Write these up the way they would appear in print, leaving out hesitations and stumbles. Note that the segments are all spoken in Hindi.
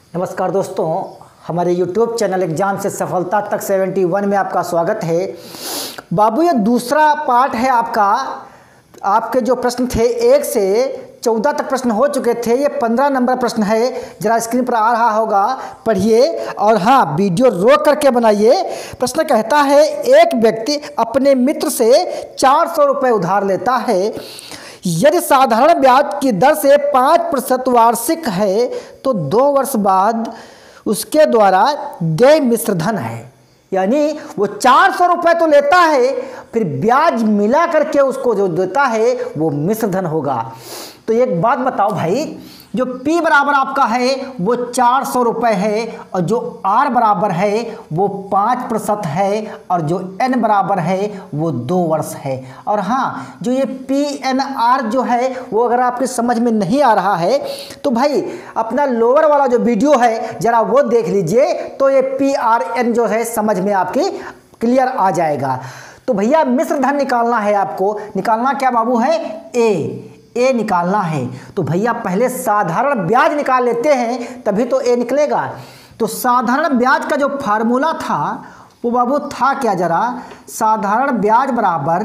नमस्कार दोस्तों, हमारे YouTube चैनल एग्जाम से सफलता तक 71 में आपका स्वागत है। बाबू ये दूसरा पार्ट है आपका। आपके जो प्रश्न थे 1 से 14 तक प्रश्न हो चुके थे, ये 15 नंबर प्रश्न है। जरा स्क्रीन पर आ रहा होगा, पढ़िए और हाँ वीडियो रोक करके बनाइए। प्रश्न कहता है एक व्यक्ति अपने मित्र से 400 रुपये उधार लेता है। यदि साधारण ब्याज की दर से 5% वार्षिक है तो 2 वर्ष बाद उसके द्वारा देय मिश्रधन है। यानी वो 400 रुपये तो लेता है, फिर ब्याज मिला करके उसको जो देता है वो मिश्रधन होगा। तो एक बात बताओ भाई, जो P बराबर आपका है वो 400 रुपये है और जो R बराबर है वो 5% है और जो N बराबर है वो 2 वर्ष है। और हाँ, जो ये PNR जो है वो अगर आपकी समझ में नहीं आ रहा है तो भाई अपना लोअर वाला जो वीडियो है ज़रा वो देख लीजिए, तो ये PRN जो है समझ में आपकी क्लियर आ जाएगा। तो भैया मिश्रधन निकालना है आपको। निकालना क्या बाबू है? ए निकालना है। तो भैया पहले साधारण ब्याज निकाल लेते हैं, तभी तो ए निकलेगा। तो साधारण ब्याज का जो फार्मूला था वो बाबू था क्या? जरा साधारण ब्याज बराबर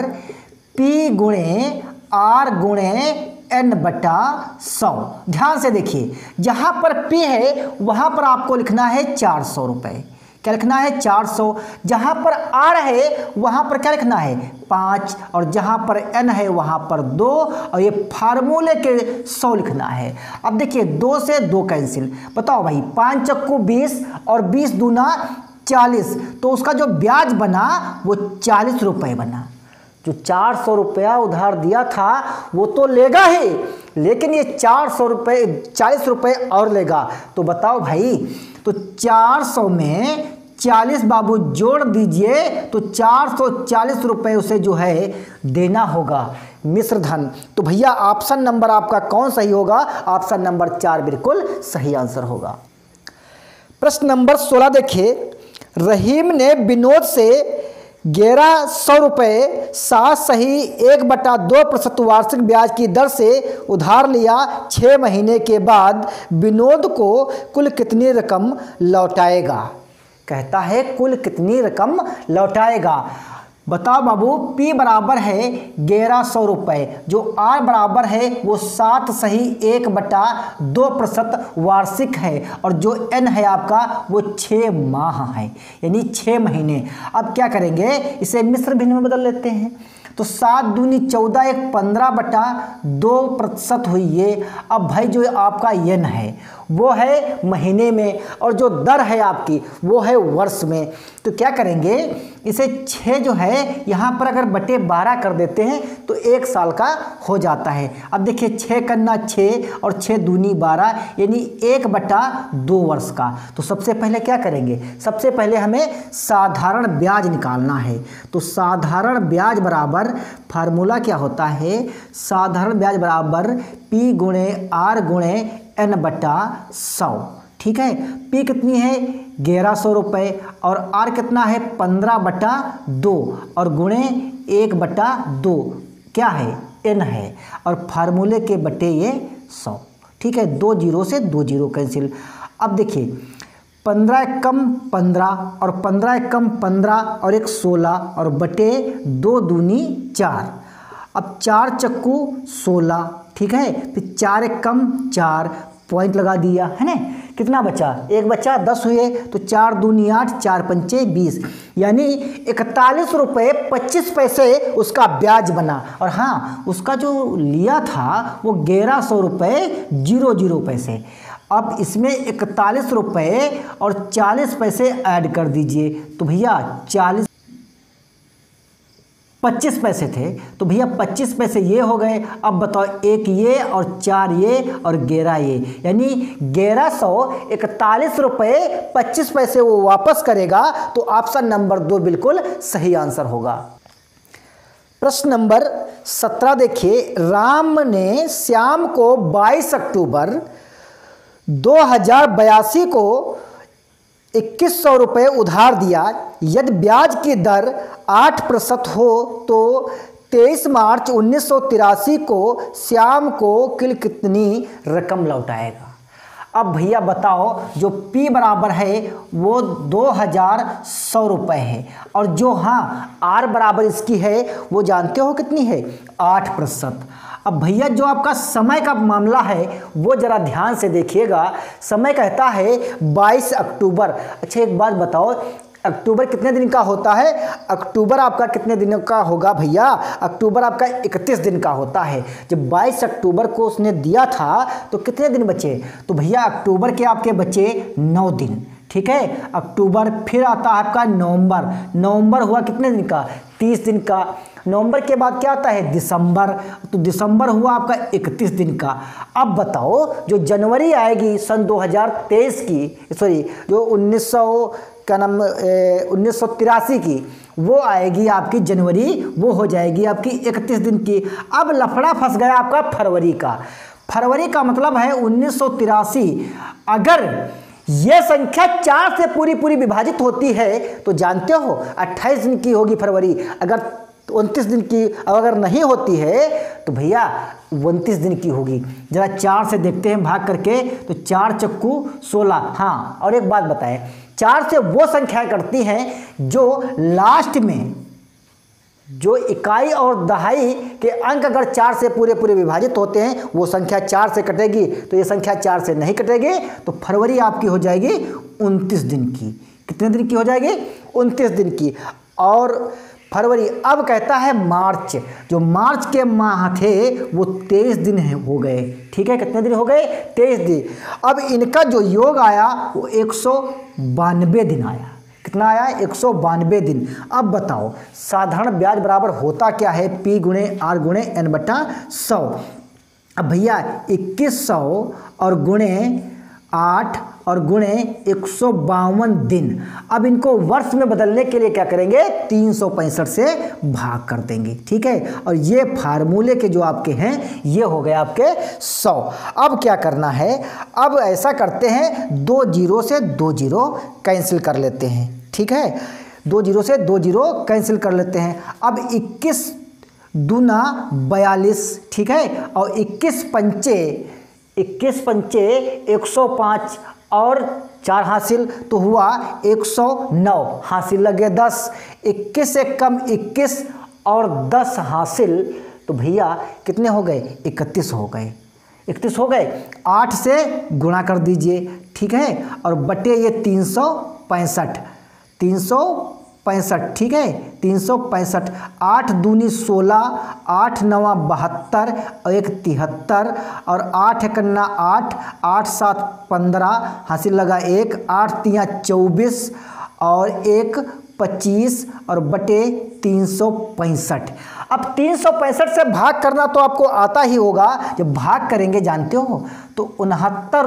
P गुणे R गुणे N बटा 100। ध्यान से देखिए, जहाँ पर P है वहाँ पर आपको लिखना है 400 रुपये। क्या लिखना है? 400। जहाँ पर R है वहाँ पर क्या लिखना है? 5। और जहाँ पर N है वहाँ पर 2 और ये फार्मूले के 100 लिखना है। अब देखिए 2 से 2 कैंसिल। बताओ भाई, 5 चक्कू 20 और 20 दूना 40, तो उसका जो ब्याज बना वो 40 रुपये बना। जो 400 रुपया उधार दिया था वो तो लेगा ही, लेकिन ये 400 रुपये 40 रुपये और लेगा। तो बताओ भाई, तो 400 में 40 बाबू जोड़ दीजिए तो 440 रुपये उसे जो है देना होगा मिश्रधन। तो भैया ऑप्शन नंबर आपका कौन सही होगा? ऑप्शन नंबर 4 बिल्कुल सही आंसर होगा। प्रश्न नंबर 16 देखिए। रहीम ने विनोद से 1100 रुपये 7 सही 1/2% वार्षिक ब्याज की दर से उधार लिया। 6 महीने के बाद विनोद को कुल कितनी रकम लौटाएगा? कहता है कुल कितनी रकम लौटाएगा। बताओ बाबू, P बराबर है 1100 रुपये, जो R बराबर है वो 7 सही 1/2% वार्षिक है और जो N है आपका वो 6 माह है, यानी 6 महीने। अब क्या करेंगे, इसे मिश्र भिन्न में बदल लेते हैं। तो 7 दूनी 14 1 15/2% हुई ये। अब भाई जो आपका N है वो है महीने में और जो दर है आपकी वो है वर्ष में। तो क्या करेंगे, इसे 6 जो है यहाँ पर अगर बटे 12 कर देते हैं तो 1 साल का हो जाता है। अब देखिए 6 करना 6 और 6 दूनी 12, यानी 1/2 वर्ष का। तो सबसे पहले क्या करेंगे, सबसे पहले हमें साधारण ब्याज निकालना है। तो साधारण ब्याज बराबर फार्मूला क्या होता है? साधारण ब्याज बराबर P गुणे R गुणे N बटा 100। ठीक है, P कितनी है? 1100 रुपये और R कितना है? 15/2 और गुणे 1/2 क्या है? N है और फार्मूले के बटे ये 100। ठीक है, 2 0 से 2 0 कैंसिल। अब देखिए 15 कम 15 और 15 कम 15 और 1 16 और बटे 2 दूनी 4। अब 4 चक्कू 16। ठीक है, फिर 4 कम 4, पॉइंट लगा दिया है ना। कितना बचा? 1 बचा, 10 हुए तो 4 दूनी 8 4 पंचे 20, यानी 41 रुपये 25 पैसे उसका ब्याज बना। और हाँ, उसका जो लिया था वो 1100 रुपये 00 पैसे। अब इसमें 41 रुपये और 40 पैसे ऐड कर दीजिए। तो भैया 25 पैसे थे, तो भैया 25 पैसे ये हो गए। अब बताओ, 1 ये और 4 ये और 11 ये, यानी 1141 रुपये 25 पैसे वो वापस करेगा। तो ऑप्शन नंबर 2 बिल्कुल सही आंसर होगा। प्रश्न नंबर 17 देखिए। राम ने श्याम को 22 अक्टूबर 2082 को 2100 रुपये उधार दिया। यदि ब्याज की दर 8% हो तो 23 मार्च 1983 को श्याम को कुल कितनी रकम लौटाएगा? अब भैया बताओ, जो P बराबर है वो 2100 रुपये है, और जो हाँ R बराबर इसकी है वो जानते हो कितनी है, 8%। अब भैया जो आपका समय का मामला है वो ज़रा ध्यान से देखिएगा। समय कहता है 22 अक्टूबर। अच्छा एक बात बताओ, अक्टूबर कितने दिन का होता है? अक्टूबर आपका कितने दिनों का होगा भैया? अक्टूबर आपका 31 दिन का होता है। जब 22 अक्टूबर को उसने दिया था तो कितने दिन बचे? तो भैया अक्टूबर के आपके बचे 9 दिन, ठीक है। अक्टूबर, फिर आता है आपका नवंबर। नवंबर हुआ कितने दिन का? 30 दिन का। नवंबर के बाद क्या आता है? दिसंबर। तो दिसंबर हुआ आपका 31 दिन का। अब बताओ, जो जनवरी आएगी सन 2023 की, सॉरी जो 1983 की, वो आएगी आपकी जनवरी, वो हो जाएगी आपकी 31 दिन की। अब लफड़ा फंस गया आपका फरवरी का। फरवरी का मतलब है 1983। अगर ये संख्या 4 से पूरी पूरी विभाजित होती है तो जानते हो 28 दिन की होगी फरवरी। अगर 29 दिन की अगर नहीं होती है तो भैया 29 दिन की होगी। जरा 4 से देखते हैं भाग करके, तो 4 चक्कू 16। हाँ, और एक बात बताएं, 4 से वो संख्या कटती हैं जो लास्ट में, जो इकाई और दहाई के अंक अगर 4 से पूरे पूरे विभाजित होते हैं वो संख्या 4 से कटेगी। तो ये संख्या 4 से नहीं कटेगी, तो फरवरी आपकी हो जाएगी 29 दिन की। कितने दिन की हो जाएगी? 29 दिन की। और फरवरी, अब कहता है मार्च। जो मार्च के माह थे वो 23 दिन हो गए, ठीक है। कितने दिन हो गए? 23 दिन। अब इनका जो योग आया वो 192 दिन आया। कितना आया? 192 दिन। अब बताओ, साधारण ब्याज बराबर होता क्या है? P गुणे R गुणे N बटा 100। अब भैया 2100 और गुणे 8 और गुणे 152 दिन। अब इनको वर्ष में बदलने के लिए क्या करेंगे? 365 से भाग कर देंगे, ठीक है। और ये फार्मूले के जो आपके हैं ये हो गए आपके 100। अब क्या करना है? अब ऐसा करते हैं, 2 जीरो से 2 जीरो कैंसिल कर लेते हैं, ठीक है। 2 जीरो से 2 जीरो कैंसिल कर लेते हैं। अब 21 दूना 42, ठीक है। और 21 पंचे 105 और 4 हासिल, तो हुआ 109 हासिल लगे 10। 21 से कम 21 और 10 हासिल, तो भैया कितने हो गए? 31 हो गए। 31 हो गए। 8 से गुणा कर दीजिए, ठीक है। और बटे ये 365, 365, ठीक है। 365, 8 दूनी 16, 8 नवा 72 और 1 73 और 8 एकन्ना 8, 8 7 15 हासिल लगा 1, 8 तिया 24 और 1 25 और बटे 365। अब 365 से भाग करना तो आपको आता ही होगा। जब भाग करेंगे जानते हो तो 69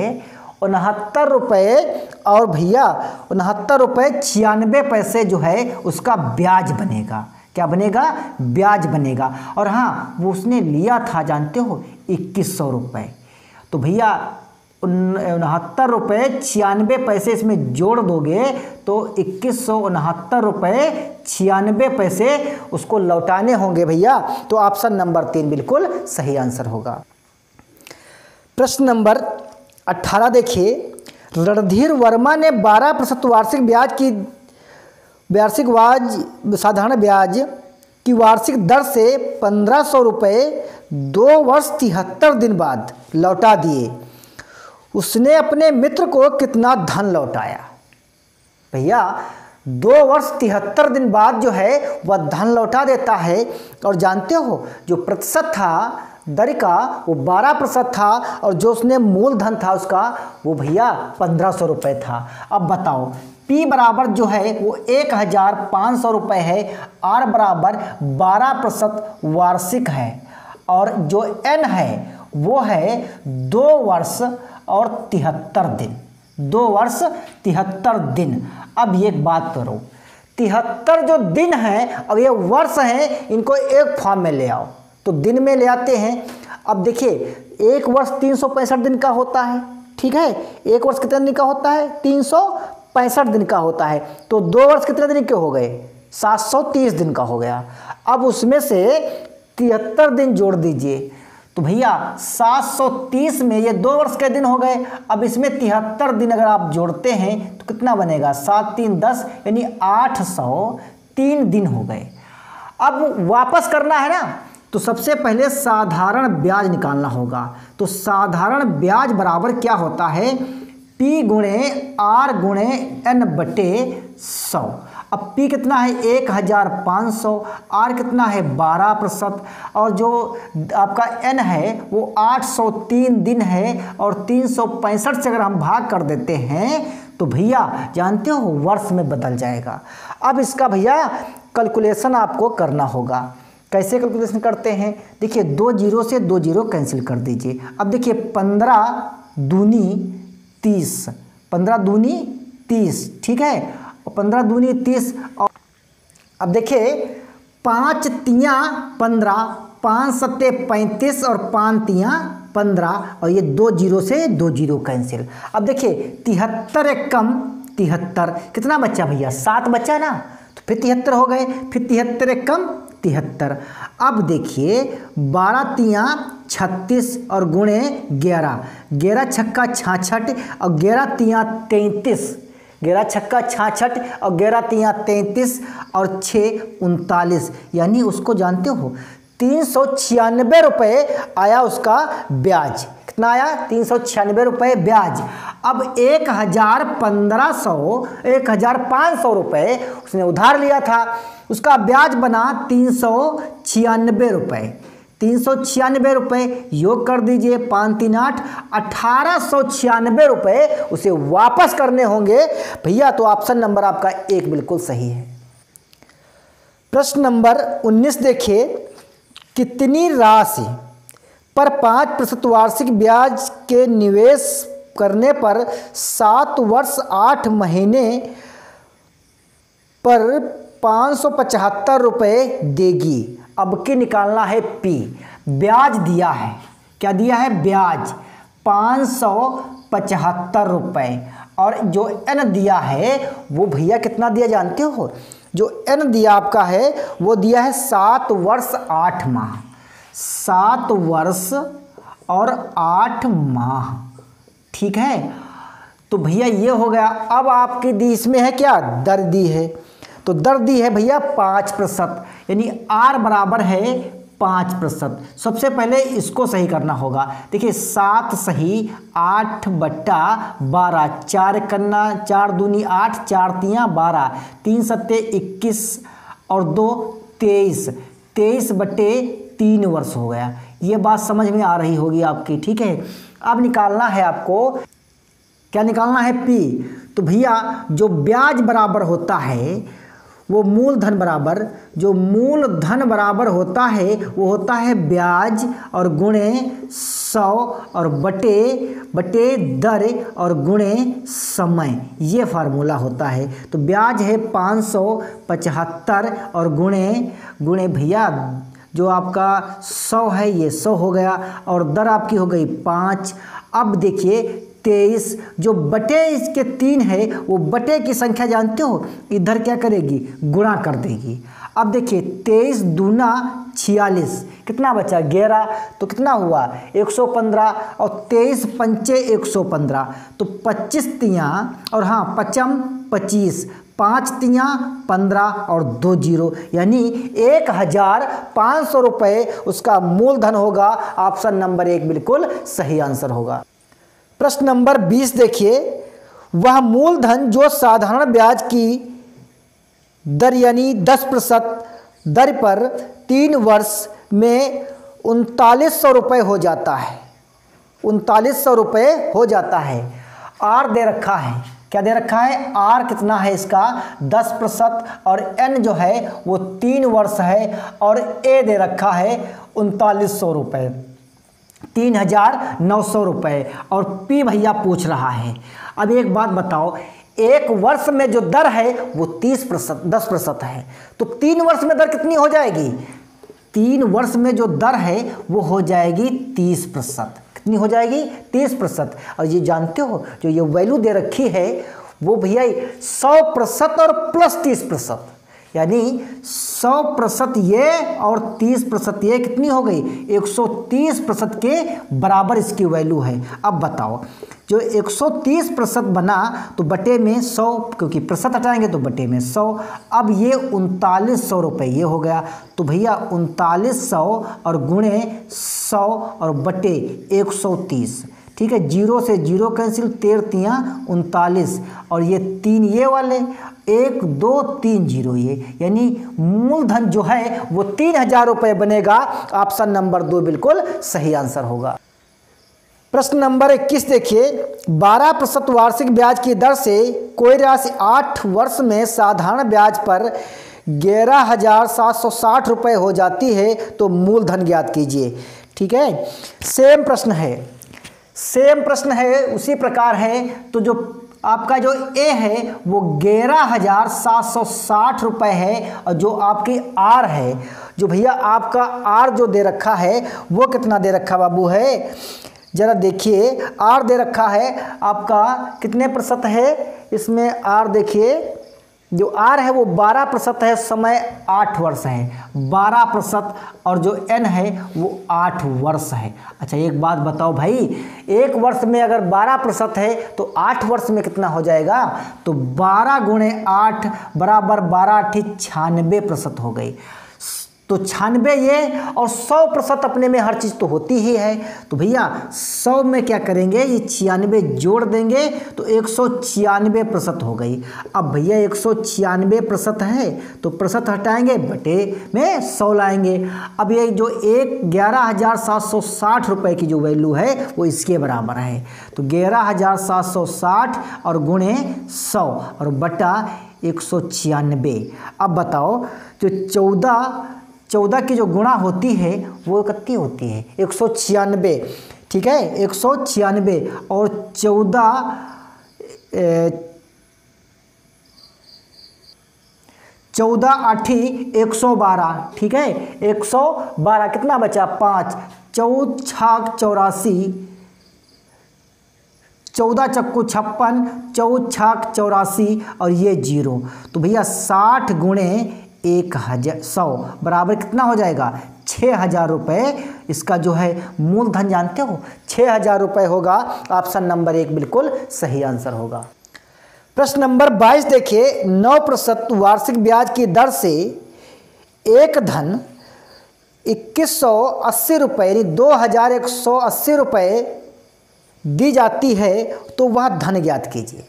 रुपये और भैया 69 रुपये 96 पैसे जो है उसका ब्याज बनेगा। क्या बनेगा? ब्याज बनेगा। और हाँ, वो उसने लिया था जानते हो 2100 रुपये। तो भैया 69 रुपये 96 पैसे इसमें जोड़ दोगे तो 2169 रुपये 96 पैसे उसको लौटाने होंगे भैया। तो ऑप्शन नंबर 3 बिल्कुल सही आंसर होगा। प्रश्न नंबर 18 देखिए, रणधीर वर्मा ने 12% साधारण ब्याज की वार्षिक दर से 1500 रुपये 2 वर्ष 73 दिन बाद लौटा दिए। उसने अपने मित्र को कितना धन लौटाया? भैया 2 वर्ष 73 दिन बाद जो है वह धन लौटा देता है। और जानते हो जो प्रतिशत था दर का वो 12% था, और जो उसने मूलधन था उसका वो भैया 1500 रुपये था। अब बताओ, P बराबर जो है वो 1500 रुपये है, R बराबर 12% वार्षिक है, और जो N है वो है 2 वर्ष और 73 दिन। 2 वर्ष 73 दिन। अब एक बात करो, 73 जो दिन हैं अब ये वर्ष हैं, इनको एक फॉर्म में ले आओ। तो दिन में ले आते हैं। अब देखिए, एक वर्ष 365 दिन का होता है, ठीक है। एक वर्ष कितने दिन का होता है? 365 दिन का होता है। तो 2 वर्ष कितने दिन के हो गए? 730 दिन का हो गया। अब उसमें से 73 दिन जोड़ दीजिए, तो भैया 730 में ये 2 वर्ष के दिन हो गए। अब इसमें 73 दिन अगर आप जोड़ते हैं तो कितना बनेगा, 7 3 10 यानी 803 दिन हो गए। अब वापस करना है ना, तो सबसे पहले साधारण ब्याज निकालना होगा। तो साधारण ब्याज बराबर क्या होता है, P गुणे R गुणे N बटे 100। अब P कितना है 1500, R कितना है 12%, और जो आपका N है वो 803 दिन है, और 365 से अगर हम भाग कर देते हैं तो भैया जानते हो वर्ष में बदल जाएगा। अब इसका भैया कैलकुलेशन आपको करना होगा। कैसे कैलकुलेशन करते हैं, देखिए 2 जीरो से 2 जीरो कैंसिल कर दीजिए। अब देखिए 15 दूनी 30, 15 दूनी 30, ठीक है, 15 दूनी 30। और अब देखिए 5 तियाँ 15, 5 सत्ते 35 और 5 तियाँ 15, और ये 2 जीरो से 2 जीरो कैंसिल। अब देखिए 73 एक कम 73, कितना बच्चा भैया 7 बच्चा ना, तो फिर 73 हो गए, फिर 73 एक कम 73। अब देखिए 12 तियाँ 36 और गुणे 11, 11 छक्का 66 और 11 तियाँ 33, 11 छक्का 66 और 11 तियाँ 33 और 6 39, यानी उसको जानते हो 396 रुपये आया उसका ब्याज। कितना आया, 396 रुपये ब्याज। अब 1500 रुपये उसने उधार लिया था, उसका ब्याज बना 396 रुपये। 396 रुपये योग कर दीजिए, 5 3 8, 1896 रुपये उसे वापस करने होंगे भैया। तो ऑप्शन नंबर आपका 1 बिल्कुल सही है। प्रश्न नंबर 19 देखिए, कितनी राशि पर 5% वार्षिक ब्याज के निवेश करने पर 7 वर्ष 8 महीने पर 575 रुपये देगी। अब की निकालना है P। ब्याज दिया है, क्या दिया है, ब्याज 575 रुपये, और जो N दिया है वो भैया कितना दिया जानते हो, जो N दिया आपका है वो दिया है 7 वर्ष 8 माह, 7 वर्ष और 8 माह, ठीक है। तो भैया ये हो गया। अब आपकी दी इसमें है क्या, दर दी है, तो दर दी है भैया 5%, यानी R बराबर है 5%। सबसे पहले इसको सही करना होगा। देखिए 7 सही 8 बट्टा 12, 4 करना, 4 दूनी 8, 4 तियाँ 12, 3 सत्ते 21 और 2 23, 23 बट्टे 3 वर्ष हो गया। ये बात समझ में आ रही होगी आपकी, ठीक है। अब निकालना है आपको, क्या निकालना है, P। तो भैया जो ब्याज बराबर होता है वो मूलधन बराबर, जो मूलधन बराबर होता है वो होता है ब्याज और गुणे 100 और बटे दर और गुणे समय, ये फार्मूला होता है। तो ब्याज है 575 और गुणे भैया जो आपका 100 है ये 100 हो गया, और दर आपकी हो गई 5। अब देखिए 23, जो बटे इसके 3 है वो बटे की संख्या जानते हो, इधर क्या करेगी, गुणा कर देगी। अब देखिए 23 दूना 46, कितना बचा 11, तो कितना हुआ 115, और 23 पंचे 115, तो 25 तियाँ और हाँ 55 25, 5 तियाँ 15 और 2 जीरो, यानी 1500 रुपये उसका मूलधन होगा। ऑप्शन नंबर 1 बिल्कुल सही आंसर होगा। प्रश्न नंबर 20 देखिए, वह मूलधन जो साधारण ब्याज की दर यानी 10% दर पर 3 वर्ष में 3900 रुपये हो जाता है, 3900 रुपये हो जाता है। R दे रखा है, क्या दे रखा है, R कितना है इसका 10%, और N जो है वो 3 वर्ष है, और A दे रखा है 3900 रुपये, 3900 रुपये, और P भैया पूछ रहा है। अब एक बात बताओ, 1 वर्ष में जो दर है वो 30% 10% है, तो 3 वर्ष में दर कितनी हो जाएगी, 3 वर्ष में जो दर है वो हो जाएगी 30%। कितनी हो जाएगी 30%। और ये जानते हो जो ये वैल्यू दे रखी है वो भैया 100% और प्लस 30%, यानी 100% ये और 30% ये कितनी हो गई, 130% के बराबर इसकी वैल्यू है। अब बताओ जो 130% बना तो बटे में 100, क्योंकि प्रतिशत हटाएंगे तो बटे में 100। अब ये 3900 रुपये ये हो गया, तो भैया 3900 और गुणे 100 और बटे 130, ठीक है। 0 से 0 कैंसिल, 13 तियाँ 39 और ये 3 ये वाले 1 2 3 0 ये, यानी मूलधन जो है वो 3000 रुपये बनेगा। ऑप्शन नंबर 2 बिल्कुल सही आंसर होगा। प्रश्न नंबर 21 देखिए, 12% वार्षिक ब्याज की दर से कोई राशि 8 वर्ष में साधारण ब्याज पर 11,760 रुपये हो जाती है तो मूलधन ज्ञात कीजिए, ठीक है। सेम प्रश्न है, उसी प्रकार है। तो जो आपका जो ए है वो 11,760 रुपये है, और जो आपकी आर है, जो भैया आपका आर जो दे रखा है वो कितना दे रखा बाबू है, जरा देखिए। आर दे रखा है आपका कितने प्रतिशत है, इसमें आर देखिए, जो आर है वो 12% है, समय 8 वर्ष है 12%, और जो एन है वो 8 वर्ष है। अच्छा एक बात बताओ भाई, एक वर्ष में अगर 12% है तो 8 वर्ष में कितना हो जाएगा, तो 12 गुणे 8 बराबर 12 96% हो गई। तो 96 ये और 100% अपने में हर चीज़ तो होती ही है, तो भैया 100 में क्या करेंगे, ये 96 जोड़ देंगे तो 196% हो गई। अब भैया 196% है तो प्रतिशत हटाएंगे, बटे में 100 लाएंगे। अब ये जो 11,760 रुपये की जो वैल्यू है वो इसके बराबर है, तो 11,760 और गुणे 100 और बटा 196। अब बताओ जो 14 की जो गुणा होती है वो कितनी होती है, 196, ठीक है। 196 और 14 8 112, ठीक है। 112 कितना बचा, 5, 4 छाक 84, 14 चक्कू 56, 4 छाक 84 और ये 0, तो भैया 60 गुणे 1,100 बराबर कितना हो जाएगा, 6,000 रुपये। इसका जो है मूलधन जानते हो 6,000 रुपये होगा। ऑप्शन नंबर 1 बिल्कुल सही आंसर होगा। प्रश्न नंबर 22 देखिए, 9% वार्षिक ब्याज की दर से एक धन 2180 रुपये यानी 2,180 रुपये दी जाती है तो वह धन ज्ञात कीजिए।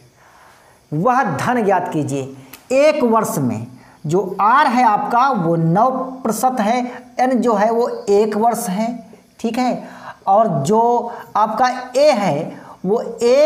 एक वर्ष में जो आर है आपका वो 9% है, एन जो है वो 1 वर्ष है, ठीक है। और जो आपका ए है वो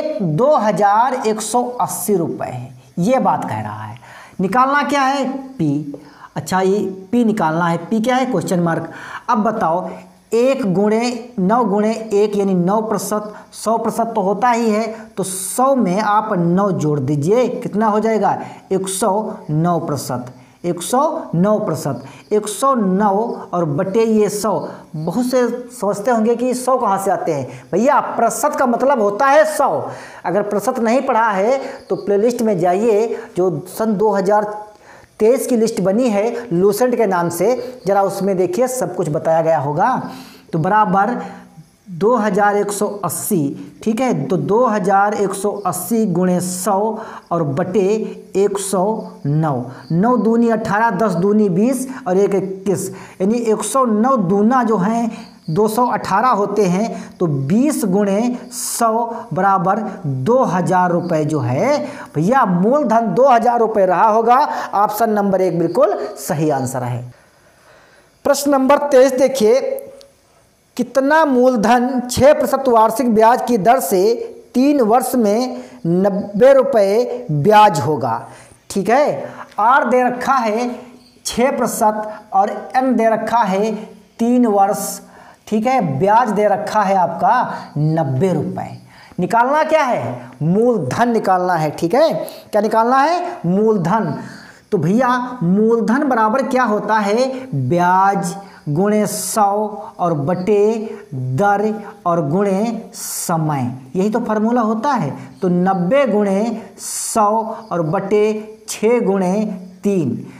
2,180 रुपये है, ये बात कह रहा है। निकालना क्या है, पी। अच्छा ये पी निकालना है, पी क्या है, क्वेश्चन मार्क। अब बताओ 1 गुणे 9 गुणे 1 यानी 9%, 100% तो होता ही है, तो 100 में आप 9 जोड़ दीजिए, कितना हो जाएगा, 109%। 109%, 109 और बटे ये 100। बहुत से सोचते होंगे कि 100 कहाँ से आते हैं, भैया प्रतिशत का मतलब होता है 100। अगर प्रतिशत नहीं पढ़ा है तो प्लेलिस्ट में जाइए, जो सन 2023 की लिस्ट बनी है लूसेंट के नाम से, जरा उसमें देखिए सब कुछ बताया गया होगा। तो बराबर 2,180, ठीक है। तो 2,180 गुणे 100 और बटे 109, 9 दूनी 18, 10 दूनी 20 और 1 21, यानी 109 दूना जो हैं 218 होते हैं, तो 20 गुणे 100 बराबर 2,000 रुपये जो है भैया मूलधन 2,000 रुपये रहा होगा। ऑप्शन नंबर 1 बिल्कुल सही आंसर है। प्रश्न नंबर 23 देखिए, कितना मूलधन 6% वार्षिक ब्याज की दर से 3 वर्ष में 90 रुपये ब्याज होगा, ठीक है। आर दे रखा है 6% और एन दे रखा है 3 वर्ष, ठीक है। ब्याज दे रखा है आपका 90 रुपये। निकालना क्या है, मूलधन निकालना है, ठीक है। क्या निकालना है, मूलधन। तो भैया मूलधन बराबर क्या होता है, ब्याज गुणे 100 और बटे दर और गुणे समय, यही तो फार्मूला होता है। तो 90 गुणे 100 और बटे 6 गुणे 3,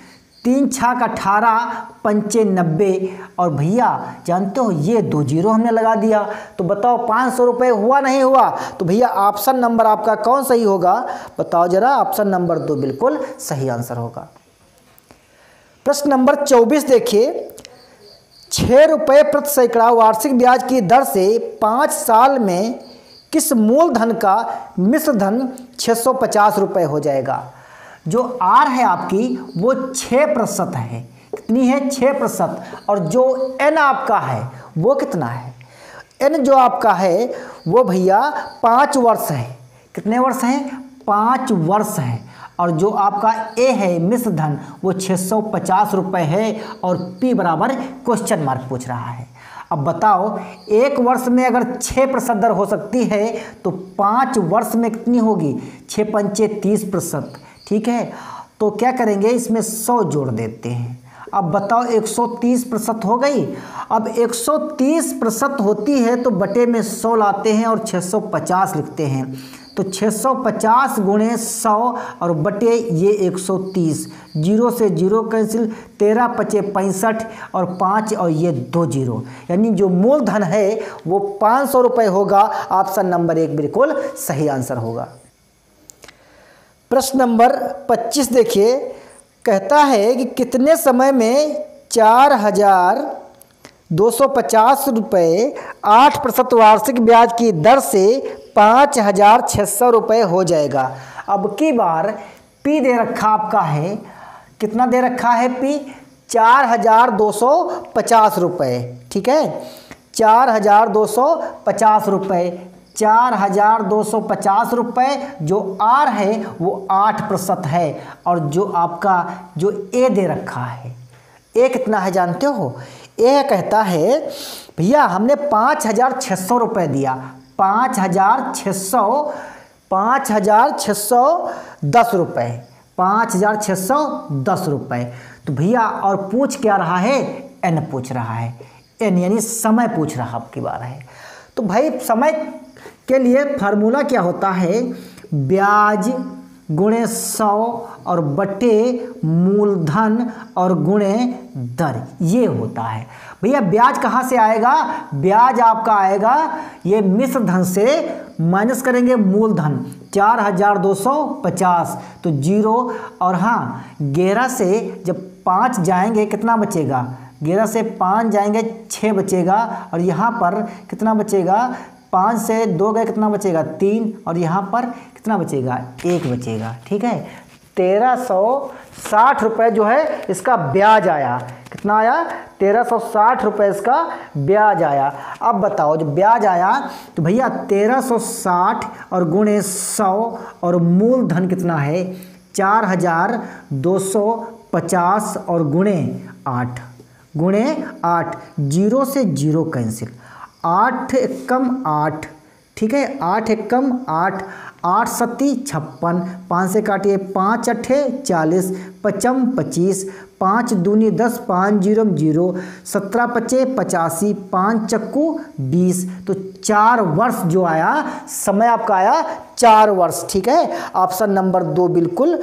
3 छाक 18 पंचे 90। और भैया जानते हो ये 2 जीरो हमने लगा दिया, तो बताओ 500 रुपये हुआ नहीं हुआ? तो भैया ऑप्शन नंबर आपका कौन सही होगा? बताओ जरा। ऑप्शन नंबर 2 बिल्कुल सही आंसर होगा। प्रश्न नंबर 24 देखिए, 6 रुपये प्रति सैकड़ा वार्षिक ब्याज की दर से 5 साल में किस मूलधन का मिश्र धन 650 रुपये हो जाएगा? जो आर है आपकी वो 6% है। कितनी है? 6%। और जो एन आपका है वो कितना है? एन जो आपका है वो भैया 5 वर्ष है। कितने वर्ष है? 5 वर्ष है। और जो आपका ए है मिश्र धन वो 650 रुपये है। और पी बराबर क्वेश्चन मार्क पूछ रहा है। अब बताओ, एक वर्ष में अगर 6% दर हो सकती है तो 5 वर्ष में कितनी होगी? 6 पंचे 30%। ठीक है, तो क्या करेंगे, इसमें 100 जोड़ देते हैं। अब बताओ 130% हो गई। अब 130% होती है तो बटे में 100 लाते हैं और 650 लिखते हैं। तो 650 गुणे 100 और बटे ये 130, जीरो से जीरो कैंसिल, 13 पचे 65 और 5 और ये 2 जीरो, यानी जो मूलधन है वो 500 रुपये होगा। ऑप्शन नंबर 1 बिल्कुल सही आंसर होगा। प्रश्न नंबर 25 देखिए, कहता है कि कितने समय में 4,250 रुपये 8% वार्षिक ब्याज की दर से 5,600 रुपये हो जाएगा? अब की बार पी दे रखा आपका है, कितना दे रखा है पी? 4,250 रुपये। ठीक है, 4,250 रुपये, 4,250 रुपये। जो आर है वो 8% है। और जो आपका जो ए दे रखा है, ए कितना है जानते हो? ए कहता है भैया हमने 5,600 रुपये दिया, 5,610 रुपये, 5,610 रुपये। तो भैया और पूछ क्या रहा है? एन पूछ रहा है। एन यानी समय पूछ रहा आपकी बार है। तो भाई समय के लिए फार्मूला क्या होता है? ब्याज गुणे 100 और बटे मूलधन और गुणे दर, ये होता है। भैया ब्याज कहाँ से आएगा? ब्याज आपका आएगा ये मिश्र धन से माइनस करेंगे मूलधन, 4,250 तो जीरो। और हाँ, 11 से जब 5 जाएंगे कितना बचेगा? 11 से 5 जाएंगे 6 बचेगा। और यहाँ पर कितना बचेगा? 5 से 2 गए कितना बचेगा? 3। और यहाँ पर कितना बचेगा? 1 बचेगा। ठीक है, 1,360 रुपये जो है इसका ब्याज आया। कितना आया? 1,360 रुपये इसका ब्याज आया। अब बताओ जब ब्याज आया तो भैया 1,360 और गुणे 100 और मूलधन कितना है? 4,250 और गुणे 8, जीरो से जीरो कैंसिल, 8 एकम 8। ठीक है, 8 एकम 8, 8 सत्ती 56, 5 से काटिए, 5 अट्ठे 40, 55 25, 5 दूनी 10, 5 जीरो जीरो, 17 पचे 85, 5 चक्कू 20। तो 4 वर्ष जो आया, समय आपका आया 4 वर्ष। ठीक है, ऑप्शन नंबर 2 बिल्कुल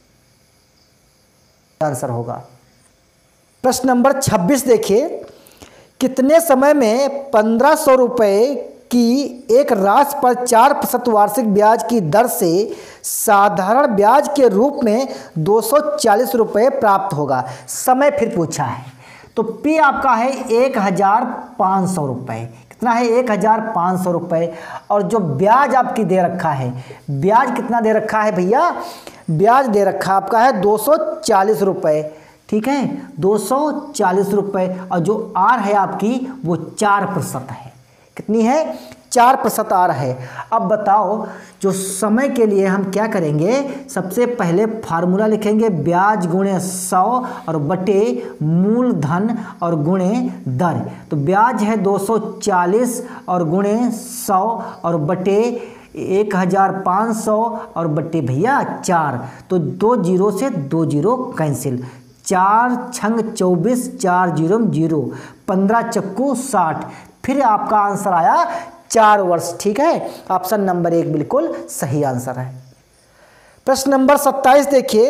आंसर होगा। प्रश्न नंबर 26 देखिए, कितने समय में 1,500 रुपये की एक राशि पर 4% वार्षिक ब्याज की दर से साधारण ब्याज के रूप में 240 रुपये प्राप्त होगा? समय फिर पूछा है। तो पी आपका है 1,500 रुपये। कितना है? 1,500 रुपये। और जो ब्याज आपकी दे रखा है, ब्याज कितना दे रखा है भैया? ब्याज दे रखा आपका है 240 रुपये। ठीक है, 240 रुपये। और जो आर है आपकी वो 4% है। कितनी है? 4% आर है। अब बताओ जो समय के लिए हम क्या करेंगे? सबसे पहले फार्मूला लिखेंगे ब्याज गुणे 100 और बटे मूलधन और गुणे दर। तो ब्याज है 240 और गुणे 100 और बटे 1,500 और बटे भैया 4। तो 2 जीरो से 2 जीरो कैंसिल, 4 छंग 24, 4 जीरो जीरो, 15 चक्कू 60। फिर आपका आंसर आया 4 वर्ष। ठीक है, ऑप्शन नंबर 1 बिल्कुल सही आंसर है। प्रश्न नंबर 27 देखिए,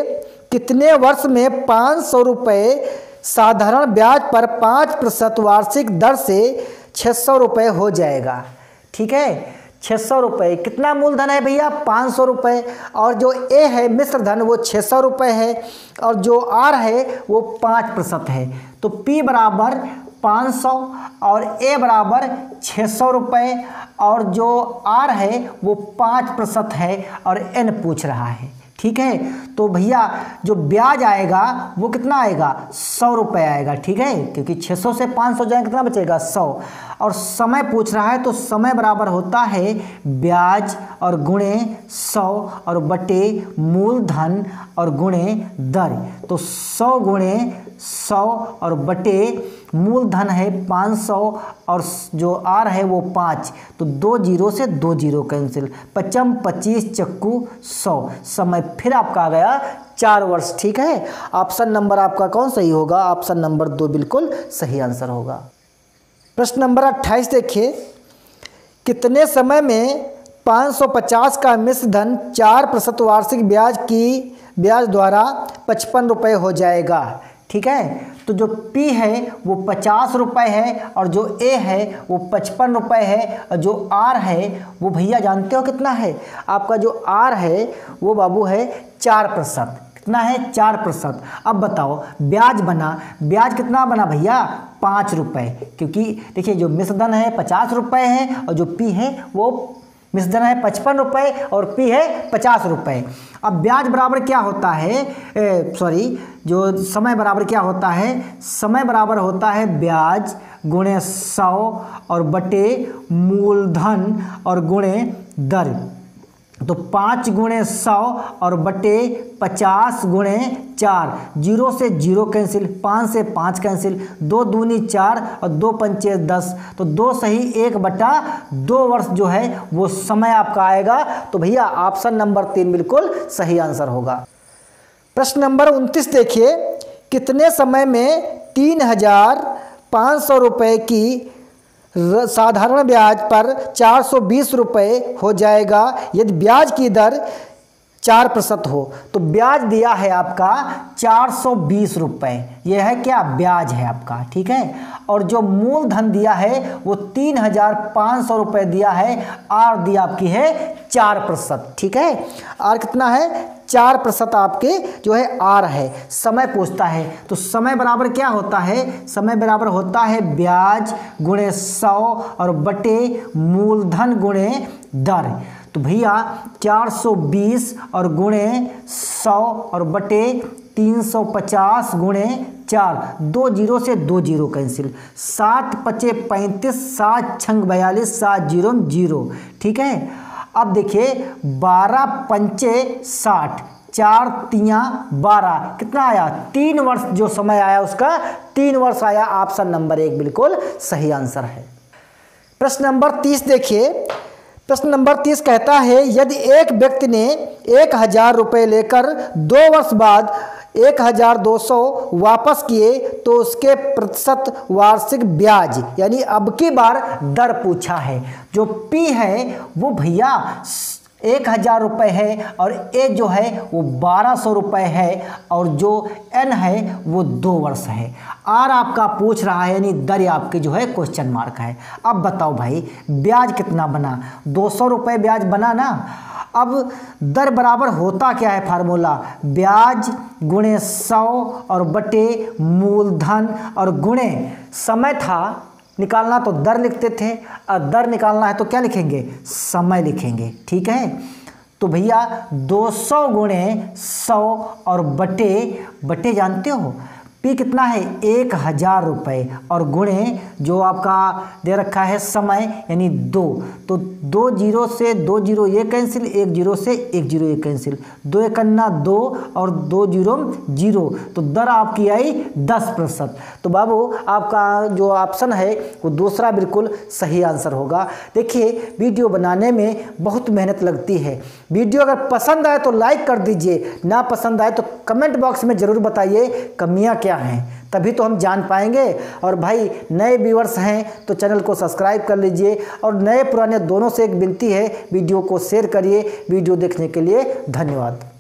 कितने वर्ष में 500 रुपये साधारण ब्याज पर 5% वार्षिक दर से 600 रुपये हो जाएगा। ठीक है, 600 रुपये कितना मूलधन है भैया? 500 रुपये। और जो ए है मिश्र धन वो 600 रुपये है, और जो आर है वो 5% है। तो पी बराबर 500 और ए बराबर 600 रुपये, और जो आर है वो 5% है, और एन पूछ रहा है। ठीक है, तो भैया जो ब्याज आएगा वो कितना आएगा? 100 रुपये आएगा। ठीक है, क्योंकि 600 से 500 जाए कितना बचेगा? 100। और समय पूछ रहा है तो समय बराबर होता है ब्याज और गुणे 100 और बटे मूलधन और गुणे दर। तो 100 गुणे 100 और बटे मूलधन है 500 और जो आर है वो 5। तो 2 जीरो से 2 जीरो कैंसिल, 55 25 चक्कू 100। समय फिर आपका आ गया 4 वर्ष। ठीक है, ऑप्शन नंबर आपका कौन सही होगा? ऑप्शन नंबर 2 बिल्कुल सही आंसर होगा। प्रश्न नंबर 28 देखिए, कितने समय में 550 का मिश्र धन 4% वार्षिक ब्याज द्वारा 55 रुपये हो जाएगा? ठीक है, तो जो P है वो 50 रुपये है, और जो A है वो 55 रुपये है, और जो R है वो भैया जानते हो कितना है? आपका जो R है वो बाबू है 4%। कितना है? 4%। अब बताओ ब्याज ब्याज कितना बना भैया? 5 रुपये, क्योंकि देखिए जो मिश्र धन है 50 रुपये है, और जो P है वो मिश्र धन है 55 रुपये, और P है 50 रुपये। अब ब्याज बराबर क्या होता है? जो समय बराबर क्या होता है? समय बराबर होता है ब्याज गुणे 100 और बटे मूलधन और गुणे दर। तो 5 गुणे 100 और बटे 50 गुणे 4। 0 से 0 कैंसिल, 5 से 5 कैंसिल, 2 दूनी 4 और 2 पंचे 10। तो 2 सही 1/2 वर्ष जो है वो समय आपका आएगा। तो भैया ऑप्शन नंबर 3 बिल्कुल सही आंसर होगा। प्रश्न नंबर 29 देखिए, कितने समय में 3500 रुपये की साधारण ब्याज पर 420 रुपये हो जाएगा यदि ब्याज की दर 4% हो? तो ब्याज दिया है आपका 420 रुपये, यह है क्या? ब्याज है आपका। ठीक है, और जो मूलधन दिया है वो 3500 रुपये दिया है, आर दिया आपकी है 4%। ठीक है, आर कितना है? 4% आपके जो है आर है। समय पूछता है तो समय बराबर क्या होता है? समय बराबर होता है ब्याज गुणे 100 और बटे मूलधन गुणे दर। तो भैया 420 और गुणे 100 और बटे 350 गुणे 4। 2 जीरो से 2 जीरो कैंसिल, 7 पचे 35, 7 छंग 42, 7 जीरो 0। ठीक है, अब देखिए 12 पंचे 60, 4 तियां 12, कितना आया? 3 वर्ष जो समय आया उसका 3 वर्ष आया। ऑप्शन नंबर 1 बिल्कुल सही आंसर है। प्रश्न नंबर 30 देखिए, प्रश्न नंबर 30 कहता है यदि एक व्यक्ति ने 1000 रुपये लेकर 2 वर्ष बाद 1200 वापस किए तो उसके प्रतिशत वार्षिक ब्याज यानी अब की बार दर पूछा है। जो P है वो भैया 1000 रुपये है, और ए जो है वो 1200 रुपये है, और जो N है वो 2 वर्ष है। आर आपका पूछ रहा है यानी दर आपकी जो है क्वेश्चन मार्क है। अब बताओ भाई ब्याज कितना बना? 200 रुपये ब्याज बना ना। अब दर बराबर होता क्या है? फार्मूला ब्याज गुणे 100 और बटे मूलधन और गुणे समय था निकालना तो दर लिखते थे, और दर निकालना है तो क्या लिखेंगे? समय लिखेंगे। ठीक है, तो भैया 200 गुणे 100 और बटे जानते हो P कितना है? 1000 रुपये, और गुणे जो आपका दे रखा है समय यानी 2। तो 2 जीरो से 2 जीरो ये कैंसिल, 1 जीरो से 1 जीरो ये कैंसिल, 2 एकन्ना 2 और 2 जीरो 0। तो दर आपकी आई 10%। तो बाबू आपका जो ऑप्शन है वो दूसरा बिल्कुल सही आंसर होगा। देखिए वीडियो बनाने में बहुत मेहनत लगती है। वीडियो अगर पसंद आए तो लाइक कर दीजिए, ना पसंद आए तो कमेंट बॉक्स में ज़रूर बताइए कमियाँ क्या हैं, तभी तो हम जान पाएंगे। और भाई नए व्यूअर्स हैं तो चैनल को सब्सक्राइब कर लीजिए, और नए पुराने दोनों से एक विनती है वीडियो को शेयर करिए। वीडियो देखने के लिए धन्यवाद।